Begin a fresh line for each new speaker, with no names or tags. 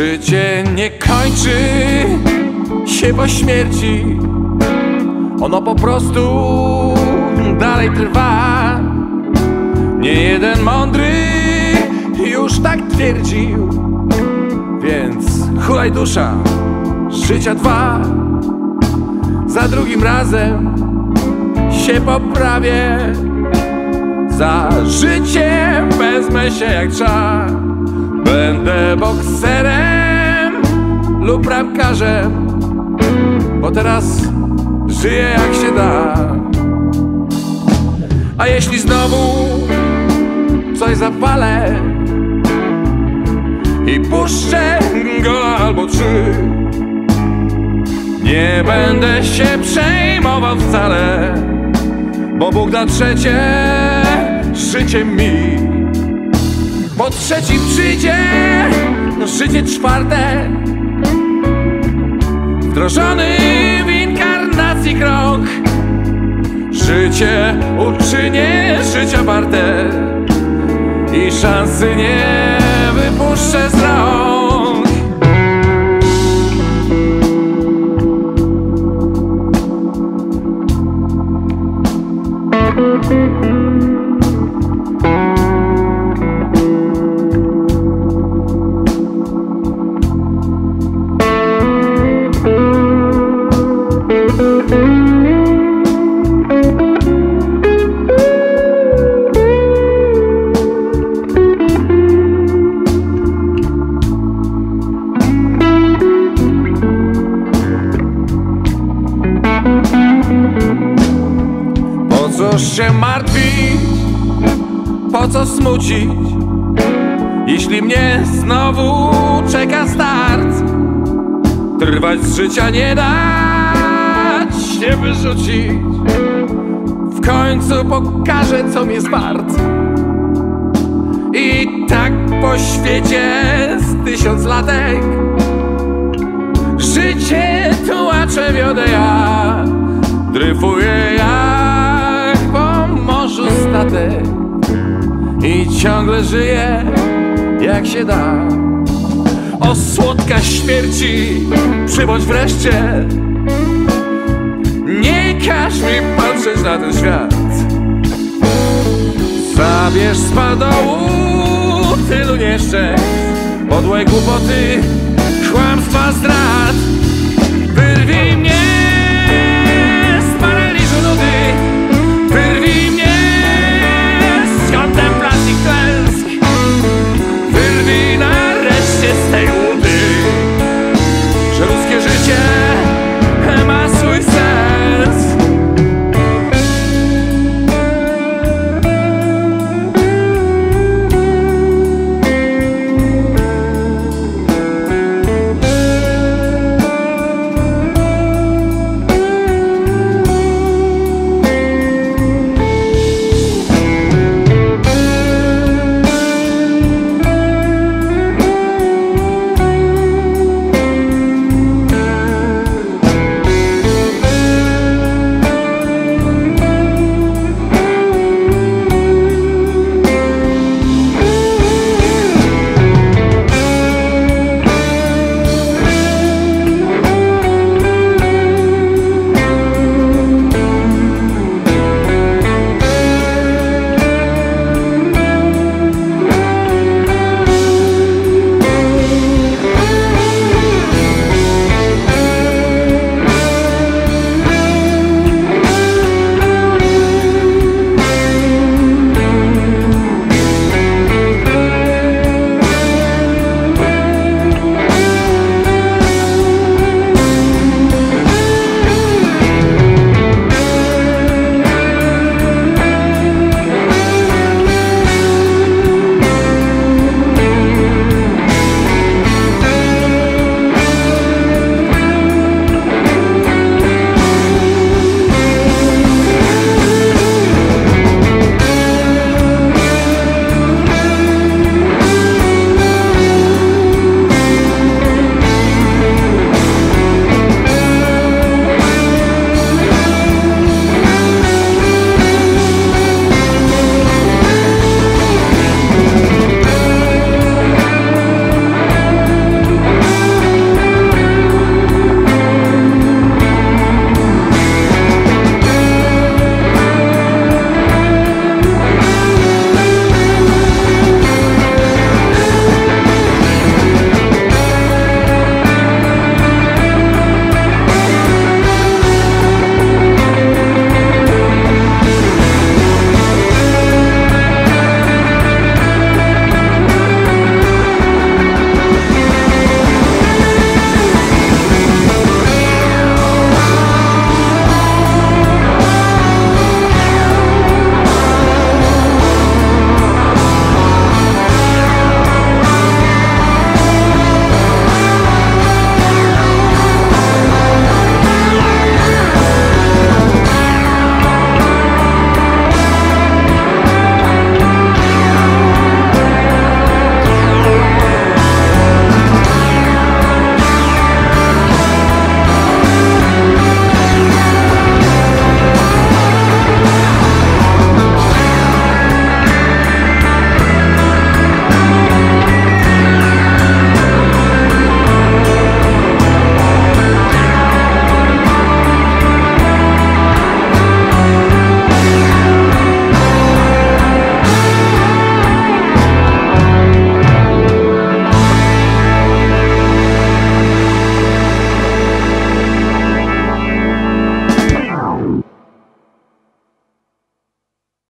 Życie nie kończy się po śmierci, ono po prostu dalej trwa. Nie jeden mądry już tak twierdził, więc hulaj dusza, życia dwa. Za drugim razem się poprawię, za życie wezmę się jak trzeba. Będę bokserem lub bramkarzem, bo teraz żyję jak się da. A jeśli znowu coś zapalę i puszczę gola albo trzy, nie będę się przejmował wcale, bo Bóg da trzecie życie mi. Po trzecim przyjdzie życie czwarte, wdrożony w inkarnacji krok. Życie uczynię życia warte i szansy nie wypuszczę z rąk. Po co się martwić, po co smucić, jeśli mnie znowu czeka start? Trwać z życia nie dać się wyrzucić, w końcu pokażę co mi jest wart. I tak po świecie z 1000 latek życie tułacze wiodę ja, dryfuję jak po morzu statek i ciągle żyję jak się da. O słodka śmierci, przybądź wreszcie, nie każ mi patrzeć na ten świat. Zabierz z padołu tylu nieszczęść, podłe głupoty, kłamstwa, zdrad. Wyrwij mnie